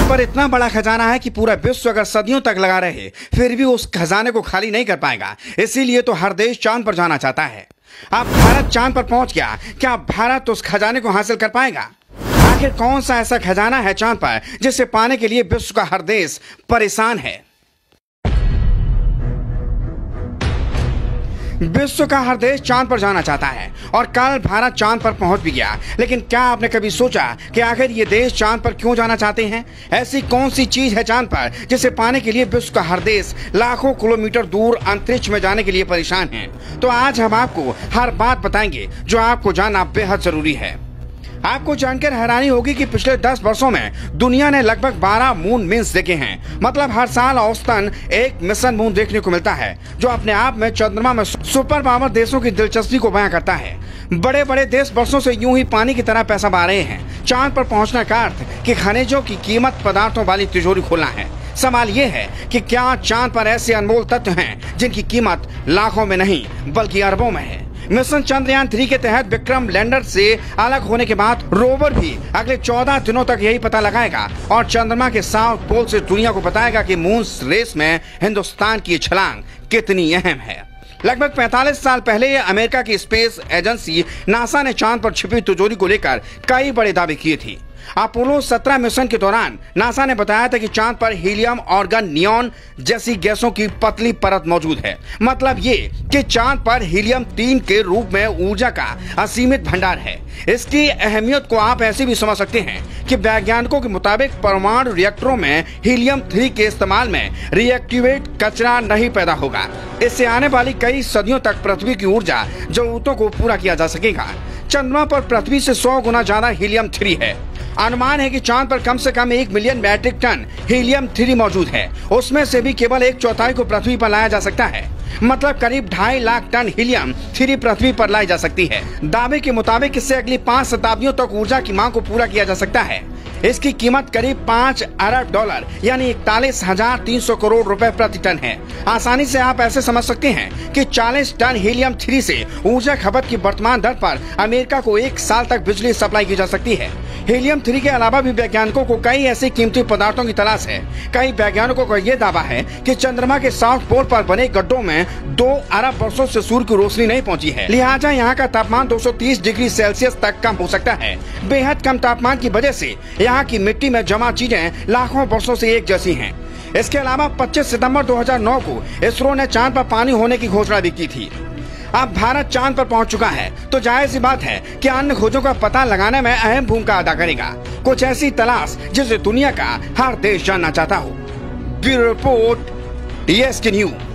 चांद पर इतना बड़ा खजाना है कि पूरा विश्व अगर सदियों तक लगा रहे फिर भी उस खजाने को खाली नहीं कर पाएगा। इसीलिए तो हर देश चांद पर जाना चाहता है। अब भारत चांद पर पहुंच गया, क्या भारत उस खजाने को हासिल कर पाएगा? आखिर कौन सा ऐसा खजाना है चांद पर जिसे पाने के लिए विश्व का हर देश परेशान है? विश्व का हर देश चांद पर जाना चाहता है और कल भारत चांद पर पहुंच भी गया। लेकिन क्या आपने कभी सोचा कि आखिर ये देश चांद पर क्यों जाना चाहते हैं? ऐसी कौन सी चीज है चांद पर जिसे पाने के लिए विश्व का हर देश लाखों किलोमीटर दूर अंतरिक्ष में जाने के लिए परेशान है? तो आज हम आपको हर बात बताएंगे जो आपको जानना बेहद जरूरी है। आपको जानकर हैरानी होगी कि पिछले 10 वर्षों में दुनिया ने लगभग 12 मून मिशंस देखे हैं। मतलब हर साल औसतन एक मिशन मून देखने को मिलता है, जो अपने आप में चंद्रमा में सुपर पावर देशों की दिलचस्पी को बयां करता है। बड़े बड़े देश वर्षों से यूं ही पानी की तरह पैसा बहा रहे हैं। चांद पर पहुंचने का अर्थ कि खनिजों की कीमत पदार्थों वाली तिजोरी खोलना है। सवाल ये है कि क्या चांद पर ऐसे अनमोल तत्व हैं जिनकी कीमत लाखों में नहीं बल्कि अरबों में है। मिशन चंद्रयान 3 के तहत विक्रम लैंडर से अलग होने के बाद रोवर भी अगले 14 दिनों तक यही पता लगाएगा और चंद्रमा के साउथ पोल से दुनिया को बताएगा कि मून रेस में हिंदुस्तान की छलांग कितनी अहम है। लगभग 45 साल पहले अमेरिका की स्पेस एजेंसी नासा ने चांद पर छिपी तिजोरी को लेकर कई बड़े दावे किए थे। अपोलो 17 मिशन के दौरान नासा ने बताया था कि चांद पर हीलियम, ऑर्गन, नियॉन जैसी गैसों की पतली परत मौजूद है। मतलब ये कि चांद पर हीलियम 3 के रूप में ऊर्जा का असीमित भंडार है। इसकी अहमियत को आप ऐसे भी समझ सकते हैं कि वैज्ञानिकों के मुताबिक परमाणु रिएक्टरों में हीलियम 3 के इस्तेमाल में रिएक्टिवेट कचरा नहीं पैदा होगा। इससे आने वाली कई सदियों तक पृथ्वी की ऊर्जा जरूरतों को पूरा किया जा सकेगा। चंद्रमा पर पृथ्वी से 100 गुना ज्यादा हीलियम 3 है। अनुमान है कि चांद पर कम से कम 1 मिलियन मैट्रिक टन हीलियम 3 मौजूद है। उसमें से भी केवल 1/4 को पृथ्वी पर लाया जा सकता है। मतलब करीब 2.5 लाख टन हीलियम 3 पृथ्वी पर लाई जा सकती है। दावे के मुताबिक इससे अगली 5 शताब्दियों तक ऊर्जा की मांग को पूरा किया जा सकता है। इसकी कीमत करीब $5 अरब यानी 41,300 करोड़ रुपए प्रति टन है। आसानी से आप ऐसे समझ सकते हैं कि 40 टन हीलियम 3 से ऊर्जा खपत की वर्तमान दर पर अमेरिका को 1 साल तक बिजली सप्लाई की जा सकती है। हीलियम 3 के अलावा भी वैज्ञानिकों को कई ऐसे कीमती पदार्थों की तलाश है। कई वैज्ञानिकों का यह दावा है कि चंद्रमा के साउथ पोल पर बने गड्ढों में 2 अरब वर्षों से सूर्य की रोशनी नहीं पहुंची है। लिहाजा यहाँ का तापमान 230 डिग्री सेल्सियस तक कम हो सकता है। बेहद कम तापमान की वजह से यहाँ की मिट्टी में जमा चीजें लाखों वर्षों से एक जैसी हैं। इसके अलावा 25 सितंबर 2009 को इसरो ने चांद पर पानी होने की घोषणा भी की थी। अब भारत चांद पर पहुंच चुका है तो जाहिर सी बात है कि अन्य खोजों का पता लगाने में अहम भूमिका अदा करेगा। कुछ ऐसी तलाश जिसे दुनिया का हर देश जानना चाहता हो। Bureau report, DSK news.